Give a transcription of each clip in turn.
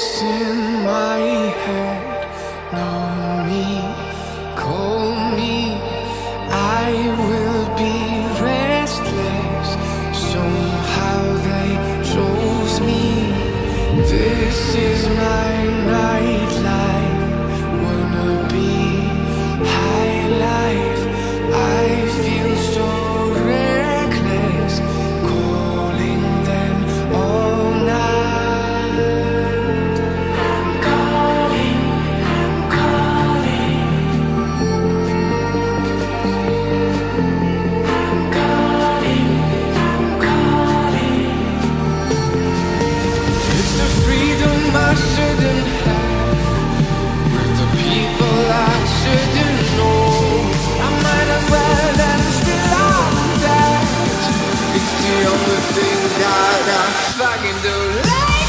voice in my head, know me, call me, I will be restless. Somehow they chose me. This is my nightlife, wanna be high life. I feel so reckless, calling them all night. I'm calling, I'm calling, I'm calling, I'm calling. It's the freedom I shouldn't have, with the people I shouldn't know. I might as well and still I'm that. It's the only thing that I fucking do. Like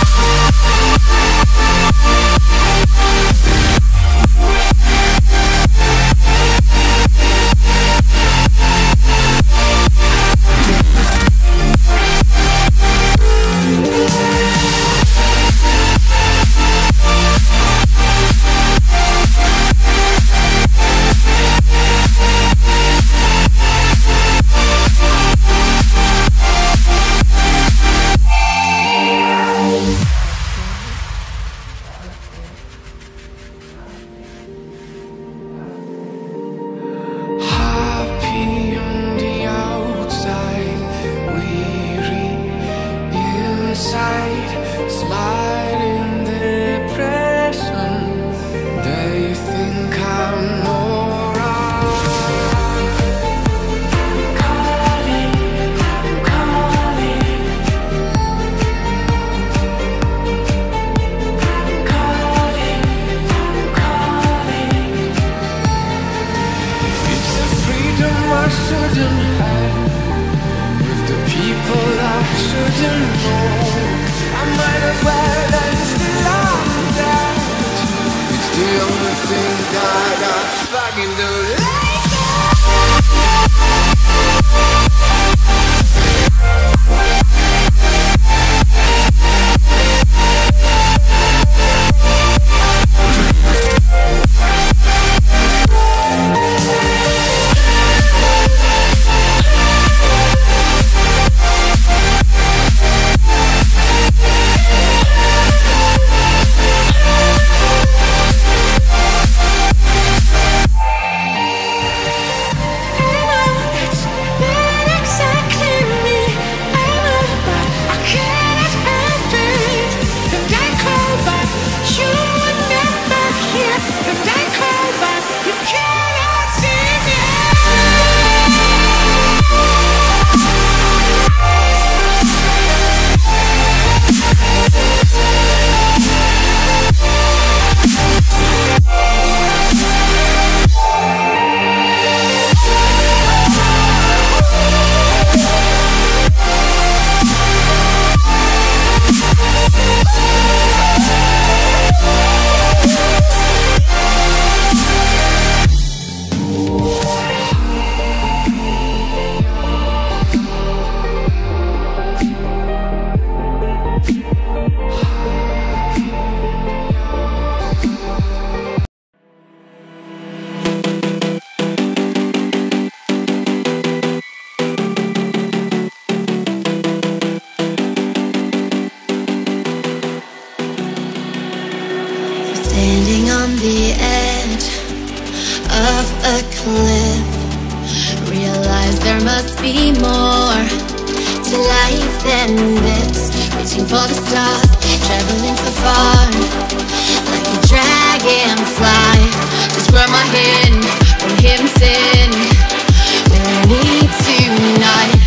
standing on the edge of a cliff, realize there must be more to life than this. Reaching for the stars, traveling so far, like a dragonfly. Just grab my hand from him, sin. We'll need tonight.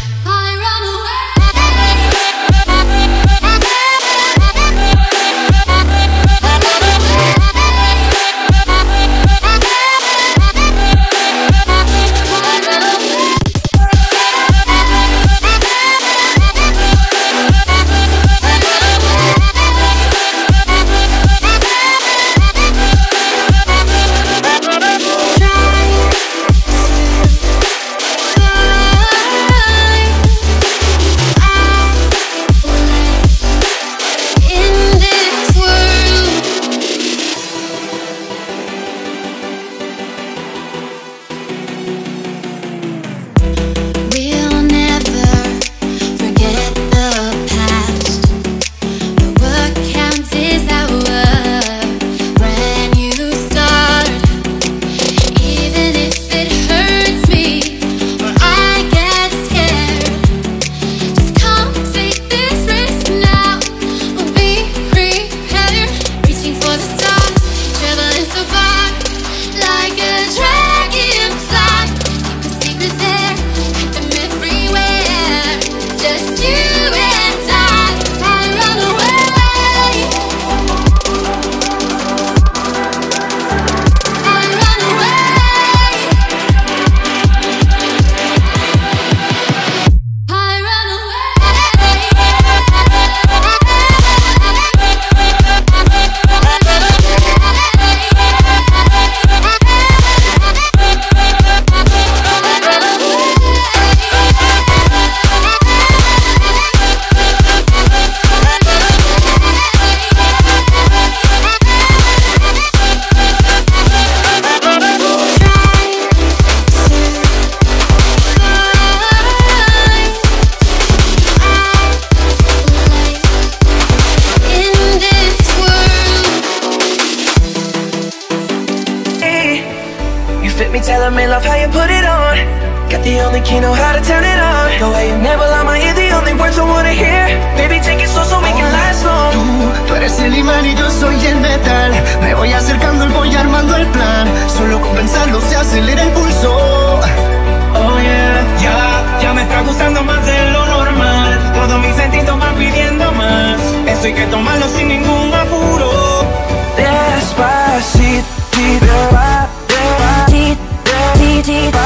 telling me love how you put it on. Got the only key, know how to turn it on. The way you never lie my ear, the only words I wanna hear. Baby, take it slow so we can last long. Tú eres el imán y yo soy el metal. Me voy acercando y voy armando el plan. Solo con pensarlo se acelera el pulso. Oh yeah. Ya me está gustando más de lo normal. Todos mis sentidos van pidiendo más. Esto hay que tomarlo sin ningún apuro. Despacito,